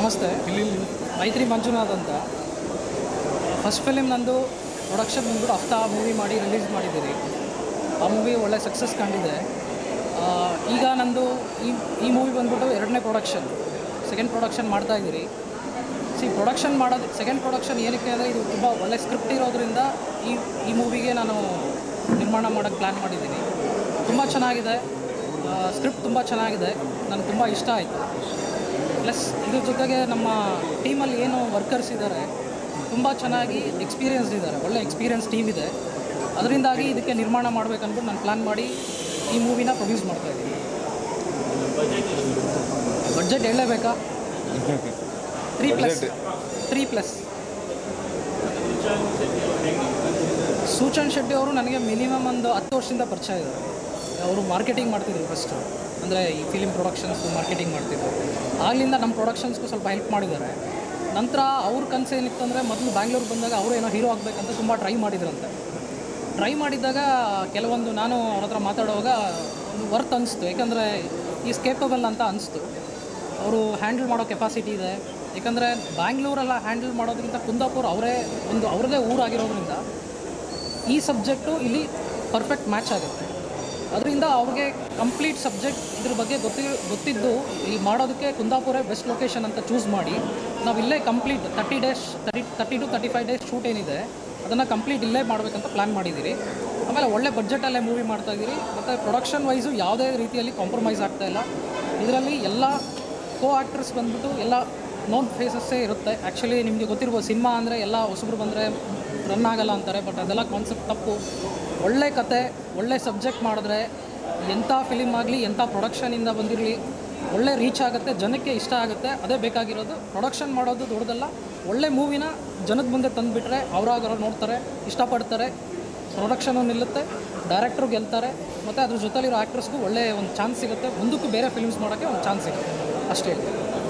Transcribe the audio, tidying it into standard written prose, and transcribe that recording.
ನಮಸ್ತೆ. ಮೈತ್ರಿ ಮಂಜುನಾಥ್ ಅಂತ. ಫಸ್ಟ್ ಫಿಲಿಮ್ ನಂದು ಪ್ರೊಡಕ್ಷನ್ ಬಂದ್ಬಿಟ್ಟು ಹಫ್ತಾ ಮೂವಿ ಮಾಡಿ ರಿಲೀಸ್ ಮಾಡಿದ್ದೀರಿ. ಆ ಮೂವಿ ಒಳ್ಳೆ ಸಕ್ಸಸ್ ಕಂಡಿದೆ. ಈಗ ನಂದು ಈ ಮೂವಿ ಬಂದ್ಬಿಟ್ಟು ಎರಡನೇ ಪ್ರೊಡಕ್ಷನ್, ಸೆಕೆಂಡ್ ಪ್ರೊಡಕ್ಷನ್ ಮಾಡ್ತಾಯಿದ್ದೀರಿ. ಸೆಕೆಂಡ್ ಪ್ರೊಡಕ್ಷನ್ ಏನಕ್ಕೆ ಅಂದರೆ ಇದು ತುಂಬ ಒಳ್ಳೆ ಸ್ಕ್ರಿಪ್ಟ್ ಇರೋದ್ರಿಂದ ಈ ಮೂವಿಗೆ ನಾನು ನಿರ್ಮಾಣ ಮಾಡೋಕ್ಕೆ ಪ್ಲ್ಯಾನ್ ಮಾಡಿದ್ದೀನಿ. ತುಂಬ ಚೆನ್ನಾಗಿದೆ, ಸ್ಕ್ರಿಪ್ಟ್ ತುಂಬ ಚೆನ್ನಾಗಿದೆ, ನನಗೆ ತುಂಬ ಇಷ್ಟ ಆಯಿತು. ಪ್ಲಸ್ ಇದ್ರ ಜೊತೆಗೆ ನಮ್ಮ ಟೀಮಲ್ಲಿ ಏನು ವರ್ಕರ್ಸ್ ಇದ್ದಾರೆ ತುಂಬ ಚೆನ್ನಾಗಿ ಎಕ್ಸ್ಪೀರಿಯನ್ಸ್ಡ್ ಇದ್ದಾರೆ, ಒಳ್ಳೆ ಎಕ್ಸ್ಪೀರಿಯನ್ಸ್ ಟೀಮ್ ಇದೆ. ಅದರಿಂದಾಗಿ ಇದಕ್ಕೆ ನಿರ್ಮಾಣ ಮಾಡಬೇಕಂದ್ಬಿಟ್ಟು ನಾನು ಪ್ಲ್ಯಾನ್ ಮಾಡಿ ಈ ಮೂವಿನ ಪ್ರೊಡ್ಯೂಸ್ ಮಾಡ್ತಾಯಿದ್ದೀನಿ. ಬಡ್ಜೆಟ್ ಹೇಳಲೇಬೇಕಾ? 3+. ಸೂಚನ್ ಶೆಟ್ಟಿ ಅವರು ನನಗೆ ಮಿನಿಮಮ್ ಒಂದು 10 ವರ್ಷದಿಂದ ಪರಿಚಯ ಇದ್ದಾರೆ. ಅವರು ಮಾರ್ಕೆಟಿಂಗ್ ಮಾಡ್ತಿದ್ರು ಫಸ್ಟು, ಅಂದರೆ ಈ ಫಿಲಿಮ್ ಪ್ರೊಡಕ್ಷನ್ಸ್ಗೂ ಮಾರ್ಕೆಟಿಂಗ್ ಮಾಡ್ತಿದ್ರು. ಆಗಲಿಂದ ನಮ್ಮ ಪ್ರೊಡಕ್ಷನ್ಸ್ಗೂ ಸ್ವಲ್ಪ ಹೆಲ್ಪ್ ಮಾಡಿದ್ದಾರೆ. ನಂತರ ಅವ್ರ ಕನಸು ಏನಿತ್ತು ಅಂದರೆ ಮೊದಲು ಬ್ಯಾಂಗ್ಳೂರಿಗೆ ಬಂದಾಗ ಅವರು ಏನೋ ಹೀರೋ ಆಗಬೇಕಂತ ತುಂಬ ಟ್ರೈ ಮಾಡಿದ್ದಾಗ ಕೆಲವೊಂದು ನಾನು ಅವ್ರ ಹತ್ರ ಮಾತಾಡುವಾಗ ಒಂದು ವರ್ತ್ ಅನಿಸ್ತು. ಯಾಕಂದರೆ ಈಸ್ ಕೇಪಬಲ್ ಅಂತ ಅನಿಸ್ತು. ಅವರು ಹ್ಯಾಂಡಲ್ ಮಾಡೋ ಕೆಪಾಸಿಟಿ ಇದೆ. ಯಾಕಂದರೆ ಬ್ಯಾಂಗ್ಳೂರೆಲ್ಲ ಹ್ಯಾಂಡಲ್ ಮಾಡೋದ್ರಿಂದ ಕುಂದಾಪುರ ಅವ್ರದ್ದೇ ಊರಾಗಿರೋದ್ರಿಂದ ಈ ಸಬ್ಜೆಕ್ಟು ಇಲ್ಲಿ ಪರ್ಫೆಕ್ಟ್ ಮ್ಯಾಚ್ ಆಗುತ್ತೆ. ಅದರಿಂದ ಅವ್ರಿಗೆ ಕಂಪ್ಲೀಟ್ ಸಬ್ಜೆಕ್ಟ್ ಇದ್ರ ಬಗ್ಗೆ ಗೊತ್ತಿದ್ದು ಇಲ್ಲಿ ಮಾಡೋದಕ್ಕೆ ಕುಂದಾಪುರ ಬೆಸ್ಟ್ ಲೊಕೇಶನ್ ಅಂತ ಚೂಸ್ ಮಾಡಿ ನಾವು ಇಲ್ಲೇ ಕಂಪ್ಲೀಟ್ 30 to 35 ಡೇಸ್ ಶೂಟ್ ಏನಿದೆ ಅದನ್ನು ಕಂಪ್ಲೀಟ್ ಇಲ್ಲೇ ಮಾಡಬೇಕಂತ ಪ್ಲ್ಯಾನ್ ಮಾಡಿದ್ದೀರಿ. ಆಮೇಲೆ ಒಳ್ಳೆ ಬಡ್ಜೆಟಲ್ಲೇ ಮೂವಿ ಮಾಡ್ತಾಯಿದ್ದೀರಿ. ಮತ್ತು ಪ್ರೊಡಕ್ಷನ್ ವೈಸು ಯಾವುದೇ ರೀತಿಯಲ್ಲಿ ಕಾಂಪ್ರಮೈಸ್ ಆಗ್ತಾಯಿಲ್ಲ. ಇದರಲ್ಲಿ ಎಲ್ಲ ಆ್ಯಕ್ಟರ್ಸ್ ಬಂದ್ಬಿಟ್ಟು ಎಲ್ಲ ನೋನ್ ಫೇಸಸ್ಸೇ ಇರುತ್ತೆ. ಆ್ಯಕ್ಚುಲಿ ನಿಮಗೆ ಗೊತ್ತಿರ್ಬೋದು, ಸಿನಿಮಾ ಅಂದರೆ ಎಲ್ಲ ಹೊಸಬ್ರು ಬಂದರೆ ರನ್ ಆಗಲ್ಲ ಅಂತಾರೆ, ಬಟ್ ಅದೆಲ್ಲ ಕಾನ್ಸೆಪ್ಟ್ ತಪ್ಪು. ಒಳ್ಳೆ ಕತೆ, ಒಳ್ಳೆ ಸಬ್ಜೆಕ್ಟ್ ಮಾಡಿದ್ರೆ ಎಂಥ ಫಿಲಿಮ್ ಆಗಲಿ, ಎಂಥ ಪ್ರೊಡಕ್ಷನಿಂದ ಬಂದಿರಲಿ ಒಳ್ಳೆ ರೀಚ್ ಆಗುತ್ತೆ, ಜನಕ್ಕೆ ಇಷ್ಟ ಆಗುತ್ತೆ. ಅದೇ ಬೇಕಾಗಿರೋದು. ಪ್ರೊಡಕ್ಷನ್ ಮಾಡೋದು ದೊಡ್ಡದಲ್ಲ, ಒಳ್ಳೆ ಮೂವಿನ ಜನದ ಮುಂದೆ ತಂದುಬಿಟ್ರೆ ಅವರಾಗರ ನೋಡ್ತಾರೆ, ಇಷ್ಟಪಡ್ತಾರೆ, ಪ್ರೊಡಕ್ಷನು ನಿಲ್ಲುತ್ತೆ, ಡೈರೆಕ್ಟ್ರು ಗೆಲ್ತಾರೆ, ಮತ್ತು ಅದ್ರ ಜೊತೆಲಿರೋ ಆ್ಯಕ್ಟರ್ಸ್ಗೂ ಒಳ್ಳೆಯ ಒಂದು ಚಾನ್ಸ್ ಸಿಗುತ್ತೆ. ಮುಂದಕ್ಕೂ ಬೇರೆ ಫಿಲ್ಮ್ಸ್ ಮಾಡೋಕ್ಕೆ ಒಂದು ಚಾನ್ಸ್ ಸಿಗುತ್ತೆ. ಅಷ್ಟೇ.